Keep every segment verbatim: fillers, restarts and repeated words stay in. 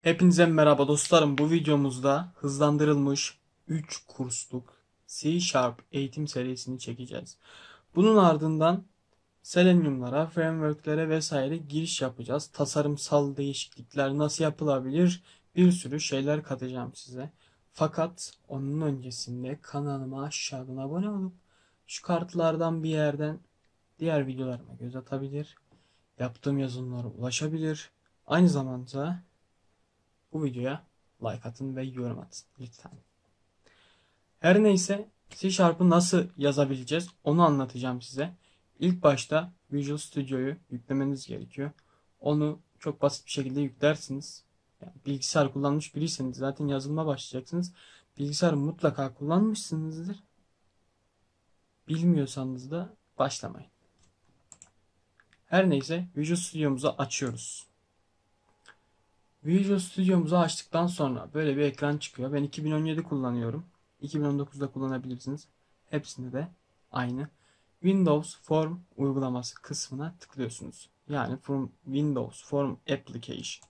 Hepinize merhaba dostlarım. Bu videomuzda hızlandırılmış üç kursluk C Sharp eğitim serisini çekeceğiz. Bunun ardından Selenium'lara, framework'lere vesaire giriş yapacağız. Tasarımsal değişiklikler nasıl yapılabilir? Bir sürü şeyler katacağım size. Fakat onun öncesinde kanalıma aşağıdan abone olup şu kartlardan bir yerden diğer videolarıma göz atabilir. Yaptığım yazılımlara ulaşabilir. Aynı zamanda bu videoya like atın ve yorum atın lütfen. Her neyse, C Sharp'ı nasıl yazabileceğiz onu anlatacağım size. İlk başta Visual Studio'yu yüklemeniz gerekiyor. Onu çok basit bir şekilde yüklersiniz. Yani bilgisayar kullanmış biriyseniz zaten yazılıma başlayacaksınız. Bilgisayar mutlaka kullanmışsınızdır. Bilmiyorsanız da başlamayın. Her neyse, Visual Studio'muzu açıyoruz. Visual Studio'muzu açtıktan sonra böyle bir ekran çıkıyor. Ben iki bin on yedi kullanıyorum. iki bin on dokuzda kullanabilirsiniz. Hepsinde de aynı. Windows Form uygulaması kısmına tıklıyorsunuz. Yani from Windows Form Application.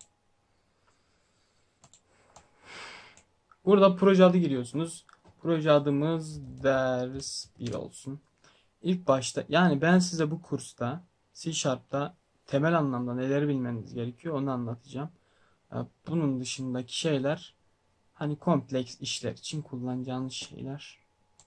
Burada proje adı giriyorsunuz. Proje adımız ders bir olsun. İlk başta yani ben size bu kursta C Sharp'ta temel anlamda neleri bilmeniz gerekiyor onu anlatacağım. Bunun dışındaki şeyler hani kompleks işler için kullanacağınız şeyler.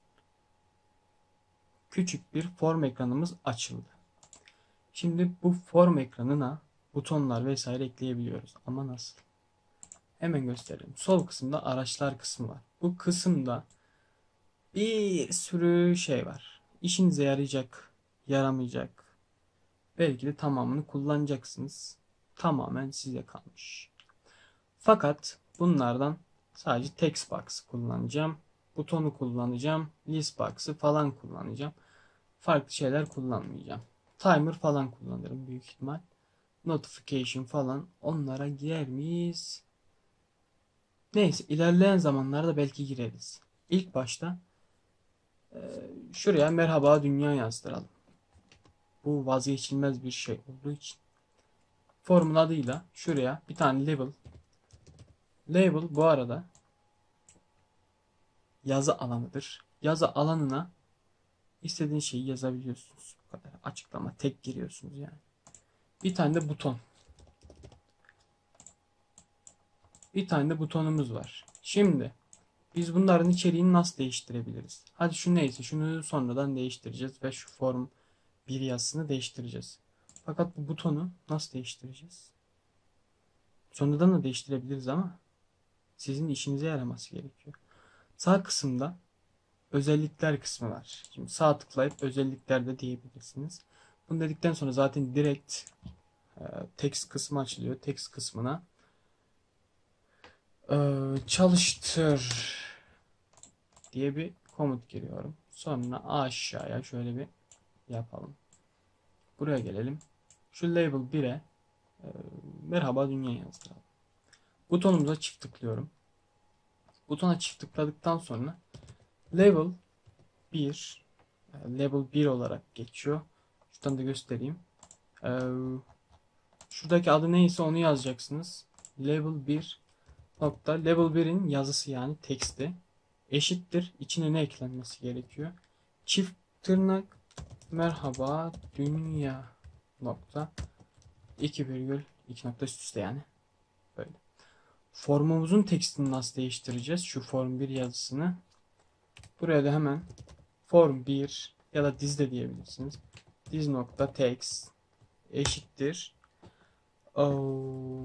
Küçük bir form ekranımız açıldı. Şimdi bu form ekranına butonlar vesaire ekleyebiliyoruz. Ama nasıl? Hemen gösterelim. Sol kısımda araçlar kısmı var. Bu kısımda bir sürü şey var. İşinize yarayacak, yaramayacak. Belki de tamamını kullanacaksınız. Tamamen size kalmış. Fakat bunlardan sadece text box kullanacağım. Butonu kullanacağım. List box'ı falan kullanacağım. Farklı şeyler kullanmayacağım. Timer falan kullanırım büyük ihtimal. Notification falan onlara girer miyiz? Neyse ilerleyen zamanlarda belki gireriz. İlk başta e, şuraya merhaba dünya yazdıralım. Bu vazgeçilmez bir şey olduğu için. Formun adıyla şuraya bir tane label. Label bu arada yazı alanıdır. Yazı alanına istediğiniz şeyi yazabiliyorsunuz. Bu kadar. Açıklama tek giriyorsunuz yani. Bir tane de buton. Bir tane de butonumuz var. Şimdi biz bunların içeriğini nasıl değiştirebiliriz? Hadi şu neyse şunu sonradan değiştireceğiz ve şu form bir yazısını değiştireceğiz. Fakat bu butonu nasıl değiştireceğiz? Sonradan da değiştirebiliriz ama sizin işinize yaraması gerekiyor. Sağ kısımda özellikler kısmı var. Şimdi sağ tıklayıp özellikler de diyebilirsiniz. Bunu dedikten sonra zaten direkt e, text kısmı açılıyor. Text kısmına e, çalıştır diye bir komut giriyorum. Sonra aşağıya şöyle bir yapalım. Buraya gelelim. Şu label bire e, merhaba dünya yazdıralım. Butonumuza çift tıklıyorum. Butona çift tıkladıktan sonra label bir e, label bir olarak geçiyor. Şuradan da göstereyim. E, şuradaki adı neyse onu yazacaksınız. Label bir nokta label birin yazısı yani teksti eşittir. İçine ne eklenmesi gerekiyor? Çift tırnak merhaba dünya nokta iki virgül iki nokta üst üste yani. Böyle. Formumuzun tekstini nasıl değiştireceğiz? Şu form bir yazısını. Buraya da hemen form bir ya da diz de diyebilirsiniz. Diz nokta text eşittir. Oh,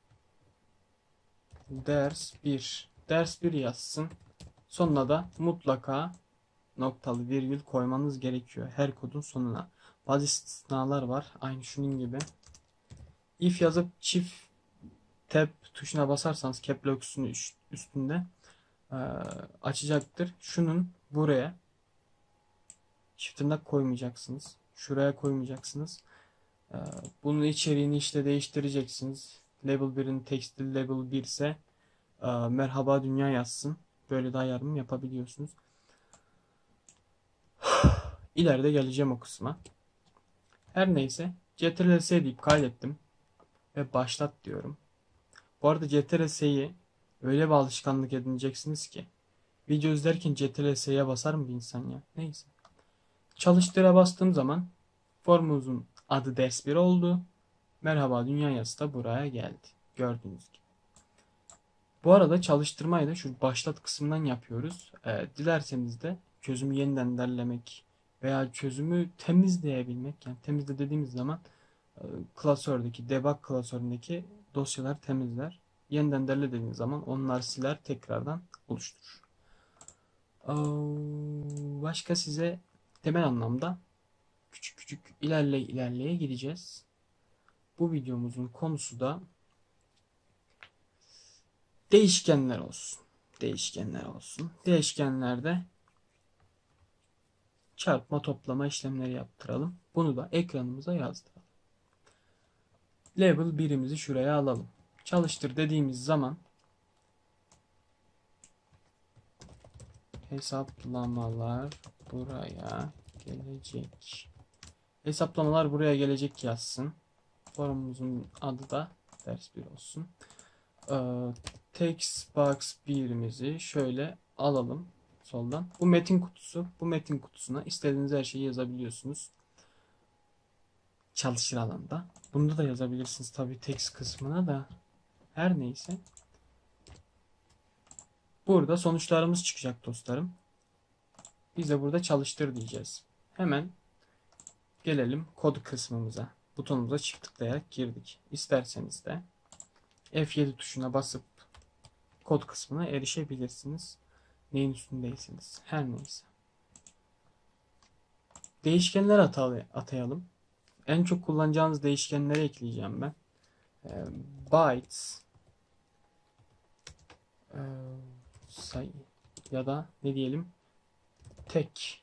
ders bir. Ders bir yazsın. Sonuna da mutlaka noktalı virgül koymanız gerekiyor. Her kodun sonuna. Bazı istisnalar var. Aynı şunun gibi. If yazıp çift tab tuşuna basarsanız cap lock'un üstünde e, açacaktır. Şunun buraya çift tırnak koymayacaksınız. Şuraya koymayacaksınız. E, bunun içeriğini işte değiştireceksiniz. Label birin teksti label bir ise e, merhaba dünya yazsın. Böyle de ayarını yapabiliyorsunuz. İleride geleceğim o kısma. Her neyse Ctrl S deyip kaydettim ve başlat diyorum. Bu arada C T R S'yi öyle bir alışkanlık edineceksiniz ki video izlerken C T R S'ye basar mı bir insan ya? Neyse. Çalıştıra bastığım zaman formumuzun adı ders bir oldu. Merhaba dünya yazısı da buraya geldi. Gördüğünüz gibi. Bu arada çalıştırmayı da şu başlat kısmından yapıyoruz. Ee, dilerseniz de çözümü yeniden derlemek veya çözümü temizleyebilmek. Yani temizle dediğimiz zaman e, klasördeki, debug klasöründeki dosyalar temizler. Yeniden derle dediğiniz zaman onlar siler, tekrardan oluşturur. Başka size temel anlamda küçük küçük ilerleye ilerleye gideceğiz. Bu videomuzun konusu da değişkenler olsun. Değişkenler olsun. Değişkenlerde çarpma toplama işlemleri yaptıralım. Bunu da ekranımıza yazdıralım. Label birimizi şuraya alalım. Çalıştır dediğimiz zaman hesaplamalar buraya gelecek. Hesaplamalar buraya gelecek yazsın. Forumumuzun adı da ders bir olsun. Ee, Textbox birimizi şöyle alalım soldan. Bu metin kutusu. Bu metin kutusuna istediğiniz her şeyi yazabiliyorsunuz. Çalışır alanda. Bunda da yazabilirsiniz tabii text kısmına da. Her neyse. Burada sonuçlarımız çıkacak dostlarım. Biz de burada çalıştır diyeceğiz. Hemen gelelim kod kısmımıza. Butonumuza çift tıklayarak girdik. İsterseniz de F yedi tuşuna basıp kod kısmına erişebilirsiniz. Neyin üstündeyseniz. Her neyse. Değişkenler atayalım. En çok kullanacağınız değişkenleri ekleyeceğim ben. E, bytes e, sayı ya da ne diyelim tek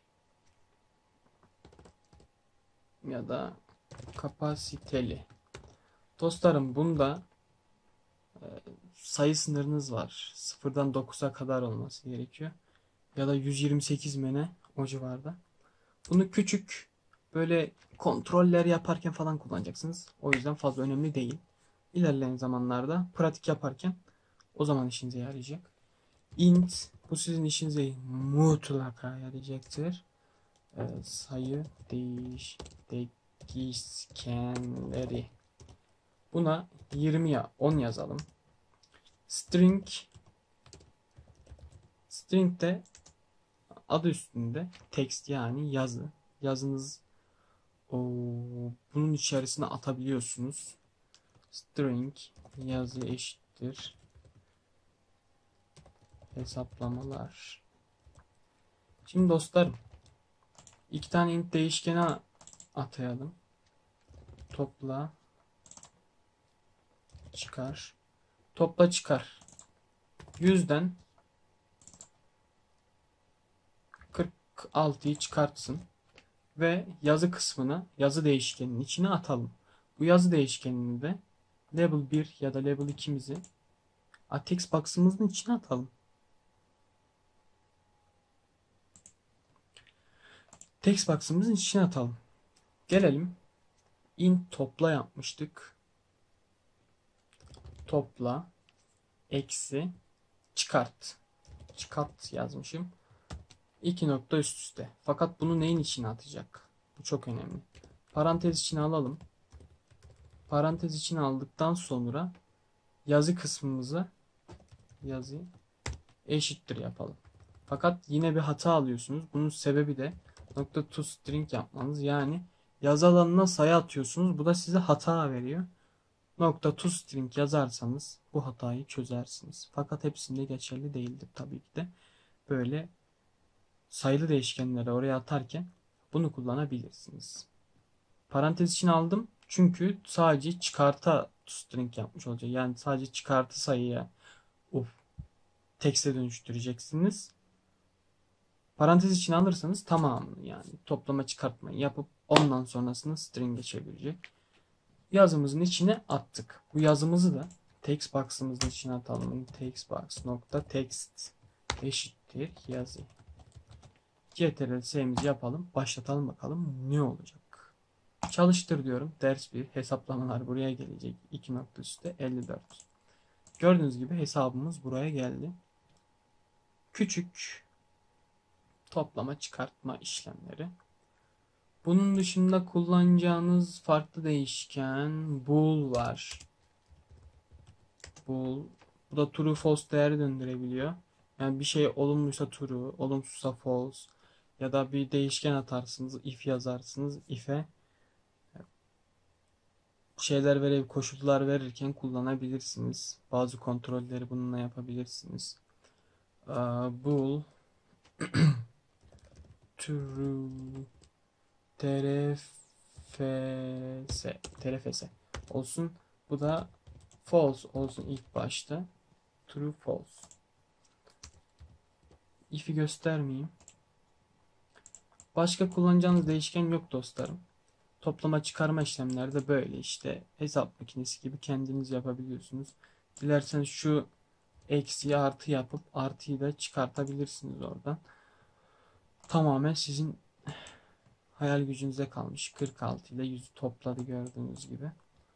ya da kapasiteli. Dostlarım bunda e, sayı sınırınız var. sıfırdan dokuza kadar olması gerekiyor. Ya da yüz yirmi sekiz mi ne o civarda. Bunu küçük böyle kontroller yaparken falan kullanacaksınız. O yüzden fazla önemli değil. İlerleyen zamanlarda pratik yaparken o zaman işinize yarayacak. Int bu sizin işinize mutlaka yarayacaktır. Ee, sayı değiş değişkenleri. Buna yirmi ya on yazalım. String string de adı üstünde text yani yazı. Yazınız o, bunun içerisine atabiliyorsunuz. String yazı eşittir hesaplamalar. Şimdi dostlarım iki tane int değişkene atayalım. Topla çıkar. Topla çıkar. yüzden kırk altıyı çıkartsın. Ve yazı kısmına yazı değişkeninin içine atalım. Bu yazı değişkenini de label bir ya da label ikimizi text box'ımızın içine atalım. Text box'ımızın içine atalım. Gelelim. Int topla yapmıştık. Topla eksi çıkart. Çıkart yazmışım. İki nokta üst üste. Fakat bunu neyin içine atacak? Bu çok önemli. Parantez içine alalım. Parantez içine aldıktan sonra yazı kısmımıza yazı eşittir yapalım. Fakat yine bir hata alıyorsunuz. Bunun sebebi de nokta toString yapmanız. Yani yazı alanına sayı atıyorsunuz. Bu da size hata veriyor. Nokta toString yazarsanız bu hatayı çözersiniz. Fakat hepsinde geçerli değildir tabii ki de. Böyle sayılı değişkenleri oraya atarken bunu kullanabilirsiniz. Parantez içine aldım. Çünkü sadece çıkarta toString yapmış olacak. Yani sadece çıkartı sayıya of, text'e dönüştüreceksiniz. Parantez içine alırsanız tamamını yani toplama çıkartmayı yapıp ondan sonrasını string'e çevirecek. Yazımızın içine attık. Bu yazımızı da text box'ımızın içine atalım. Textbox nokta text eşittir yazı. C T R L'imizi yapalım. Başlatalım bakalım ne olacak. Çalıştır diyorum. Ders bir. Hesaplamalar buraya gelecek. iki nokta üstte elli dört. Gördüğünüz gibi hesabımız buraya geldi. Küçük toplama çıkartma işlemleri. Bunun dışında kullanacağınız farklı değişken bool var. Bool. Bu da true false değeri döndürebiliyor. Yani bir şey olumluysa true, olumsuzsa false. Ya da bir değişken atarsınız, if yazarsınız, if'e şeyler verebilir, koşullar verirken kullanabilirsiniz. Bazı kontrolleri bununla yapabilirsiniz. Bool true trfs trfs olsun. Bu da false olsun ilk başta. True false. If'i göstermeyeyim. Başka kullanacağınız değişken yok dostlarım. Toplama çıkarma işlemlerde böyle işte hesap makinesi gibi kendiniz yapabiliyorsunuz. Dilerseniz şu eksiyi artı yapıp artıyı da çıkartabilirsiniz oradan. Tamamen sizin hayal gücünüze kalmış. kırk altı ile yüzü topladı gördüğünüz gibi.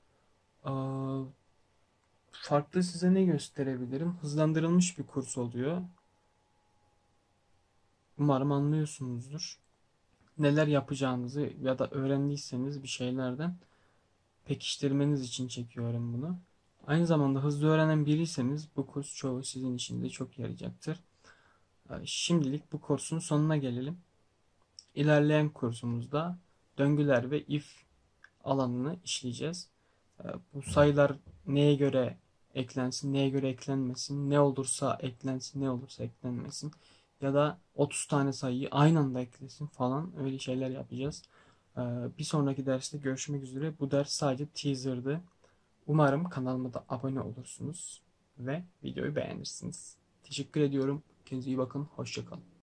Farklı size ne gösterebilirim? Hızlandırılmış bir kurs oluyor. Umarım anlıyorsunuzdur. Neler yapacağınızı ya da öğrendiyseniz bir şeylerden pekiştirmeniz için çekiyorum bunu. Aynı zamanda hızlı öğrenen biriyseniz bu kurs çoğu sizin için de çok yarayacaktır. Şimdilik bu kursun sonuna gelelim. İlerleyen kursumuzda döngüler ve if alanını işleyeceğiz. Bu sayılar neye göre eklensin, neye göre eklenmesin, ne olursa eklensin, ne olursa eklenmesin ya da otuz tane sayıyı aynı anda eklesin falan öyle şeyler yapacağız. Bir sonraki derste görüşmek üzere. Bu ders sadece teaser'dı. Umarım kanalıma da abone olursunuz ve videoyu beğenirsiniz. Teşekkür ediyorum. Kendinize iyi bakın. Hoşça kalın.